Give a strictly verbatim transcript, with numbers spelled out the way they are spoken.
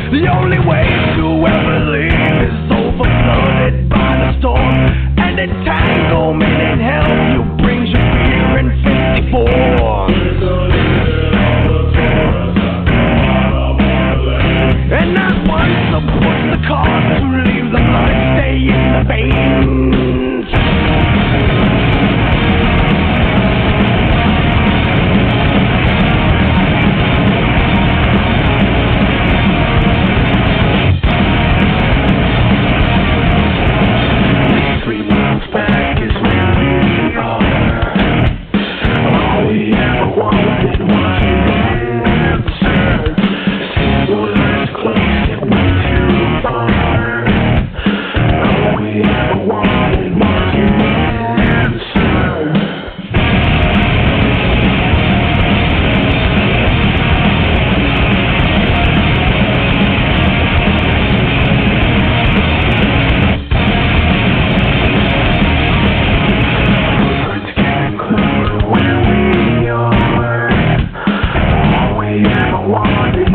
The only way to ever leave is over-flooded by the storm. And entanglement in hell, you brings your fear in fifty-four. And not one supports the cause to leave the blood stay in the veins. Three months back is where we are. All we ever wanted was an answer. Simple as close it went too far. All we ever wanted was an answer. Let's get clear where we are. All we ever wanted